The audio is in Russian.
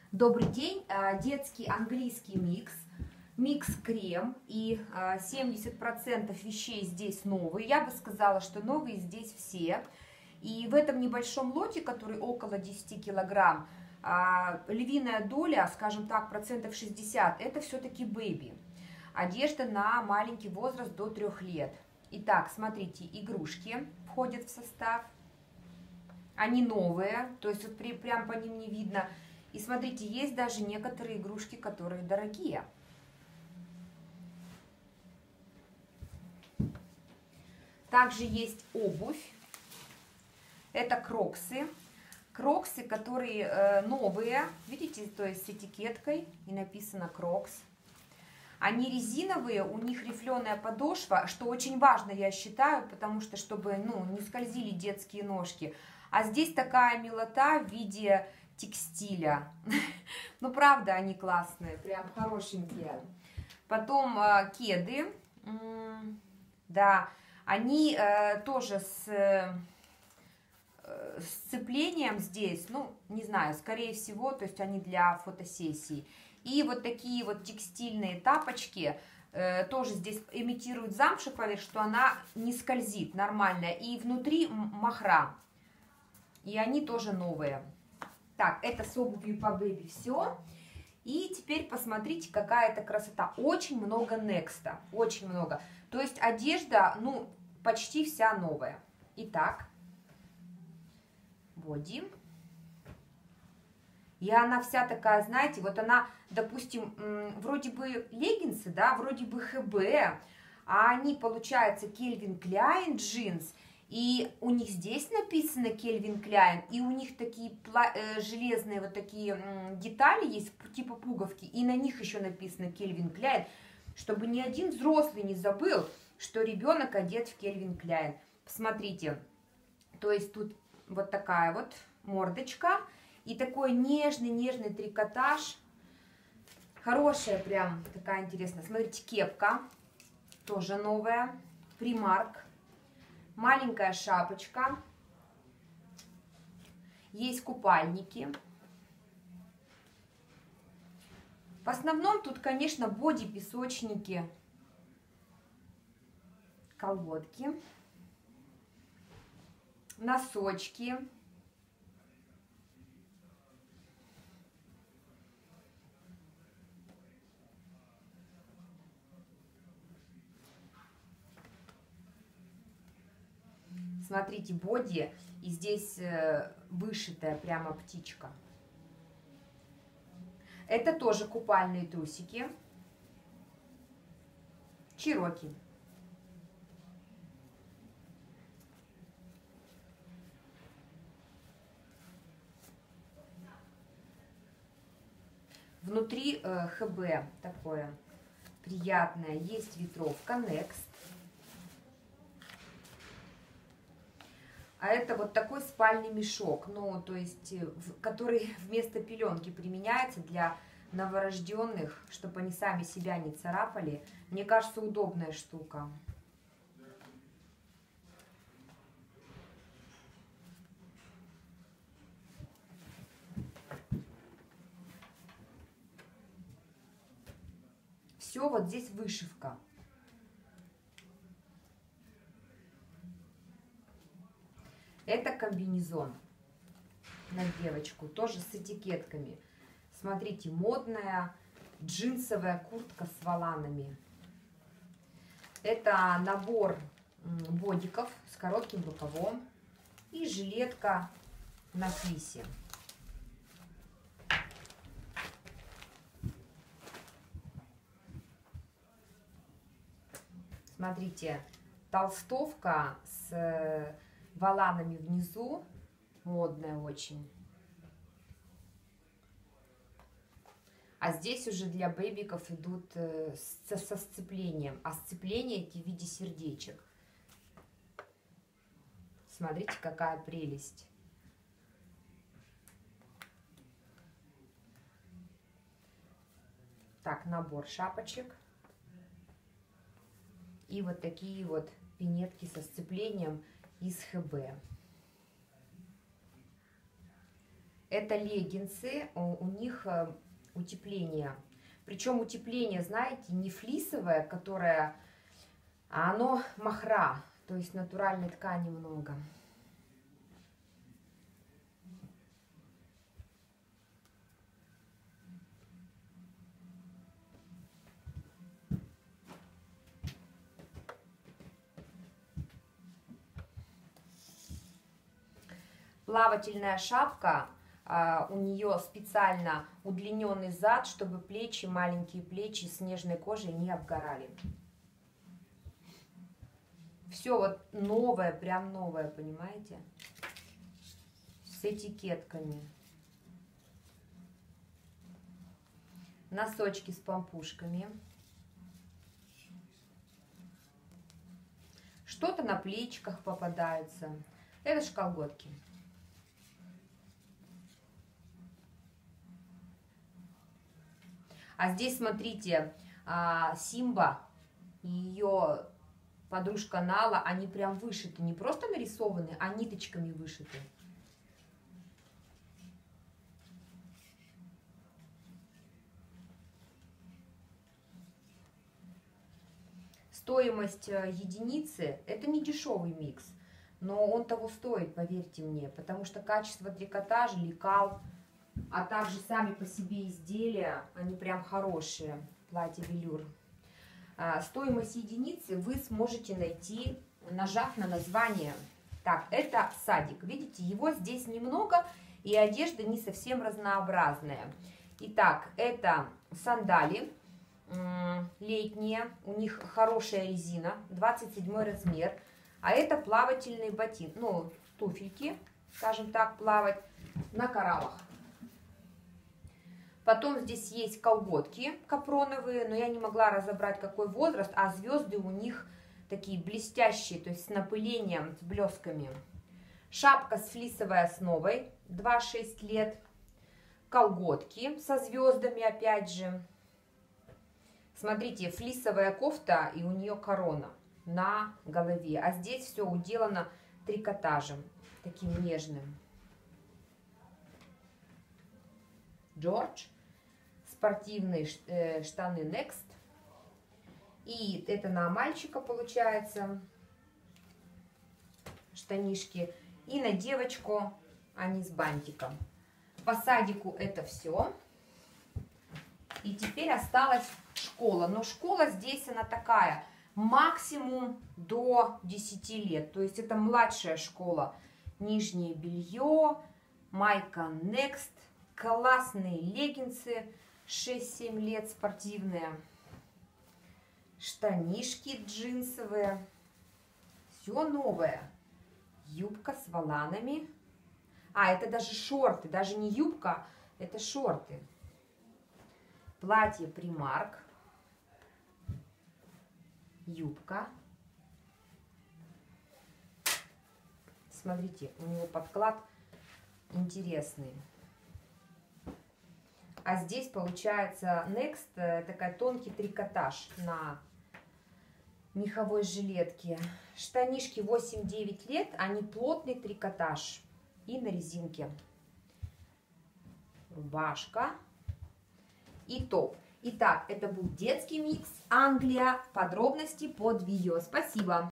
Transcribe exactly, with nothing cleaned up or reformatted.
Добрый день, детский английский микс, микс крем, и семьдесят процентов вещей здесь новые, я бы сказала, что новые здесь все. И в этом небольшом лоте, который около десяти килограмм, львиная доля, скажем так, процентов шестьдесят, это все-таки бэби. Одежда на маленький возраст до трех лет. Итак, смотрите, игрушки входят в состав. Они новые, то есть вот при, прям по ним не видно. И смотрите, есть даже некоторые игрушки, которые дорогие. Также есть обувь. Это кроксы. Кроксы, которые э, новые, видите, то есть с этикеткой и написано крокс. Они резиновые, у них рифленая подошва, что очень важно, я считаю, потому что, чтобы ну, не скользили детские ножки. А здесь такая милота в виде текстиля. Ну, правда, они классные, прям хорошенькие. Потом э, кеды. Да, они э, тоже с, э, с сцеплением здесь, ну, не знаю, скорее всего, то есть они для фотосессий. И вот такие вот текстильные тапочки, э, тоже здесь имитируют замшевую, что она не скользит нормально. И внутри махра. И они тоже новые. Так, это с обувью по бэби все. И теперь посмотрите, какая это красота. Очень много некста, очень много. То есть одежда, ну, почти вся новая. Итак, боди. И она вся такая, знаете, вот она, допустим, вроде бы леггинсы, да, вроде бы ХБ, а они, получается, Кельвин Кляйн джинс. И у них здесь написано Кельвин Кляйн, и у них такие э, железные вот такие э, детали есть, типа пуговки, и на них еще написано Кельвин Кляйн, чтобы ни один взрослый не забыл, что ребенок одет в Кельвин Кляйн. Посмотрите, то есть тут вот такая вот мордочка, и такой нежный-нежный трикотаж, хорошая прям, такая интересная. Смотрите, кепка, тоже новая, Primark. Маленькая шапочка, есть купальники. В основном тут, конечно, боди, песочники, колготки, носочки. Смотрите, боди, и здесь вышитая прямо птичка. Это тоже купальные трусики. Чероки. Внутри э, ХБ такое приятное. Есть ветровка Next. А это вот такой спальный мешок, ну, то есть, который вместо пеленки применяется для новорожденных, чтобы они сами себя не царапали. Мне кажется, удобная штука. Все, вот здесь вышивка. Это комбинезон на девочку, тоже с этикетками. Смотрите, модная джинсовая куртка с воланами. Это набор бодиков с коротким рукавом и жилетка на флисе. Смотрите, толстовка с воланами внизу, модная очень. А здесь уже для бэбиков идут со, со сцеплением. А сцепление эти в виде сердечек. Смотрите, какая прелесть. Так, набор шапочек. И вот такие вот пинетки со сцеплением из ХБ. Это леггинсы, у, у них утепление. Причем утепление, знаете, не флисовое, которое, а оно махра, то есть натуральной ткани много. Плавательная шапка, а, у нее специально удлиненный зад, чтобы плечи, маленькие плечи с нежной кожей не обгорали. Все вот новое, прям новое, понимаете? С этикетками. Носочки с помпушками. Что-то на плечиках попадается. Это ж колготки. А здесь, смотрите, Симба и ее подружка Нала, они прям вышиты. Не просто нарисованы, а ниточками вышиты. Стоимость единицы, это не дешевый микс, но он того стоит, поверьте мне, потому что качество трикотажа, лекал, а также сами по себе изделия, они прям хорошие, платье велюр. А, стоимость единицы вы сможете найти, нажав на название. Так, это садик, видите, его здесь немного, и одежда не совсем разнообразная. Итак, это сандали летние, у них хорошая резина, двадцать седьмой размер, а это плавательные ботинки, ну, туфельки, скажем так, плавать на кораллах. Потом здесь есть колготки капроновые, но я не могла разобрать, какой возраст, а звезды у них такие блестящие, то есть с напылением, с блесками. Шапка с флисовой основой, два-шесть лет. Колготки со звездами, опять же. Смотрите, флисовая кофта, и у нее корона на голове. А здесь все уделано трикотажем, таким нежным. Джордж. Спортивные штаны Next. И это на мальчика получается. Штанишки. И на девочку они с бантиком. По садику это все. И теперь осталась школа. Но школа здесь она такая. Максимум до десяти лет. То есть это младшая школа. Нижнее белье. Майка Next. Классные леггинсы. шесть-семь лет спортивные. Штанишки джинсовые. Все новое. Юбка с воланами. А, это даже шорты. Даже не юбка, это шорты. Платье Primark. Юбка. Смотрите, у него подклад интересный. А здесь получается Next, такой тонкий трикотаж на меховой жилетке. Штанишки восемь-девять лет, они плотный трикотаж и на резинке. Рубашка и топ. Итак, это был детский микс Англия. Подробности под видео. Спасибо.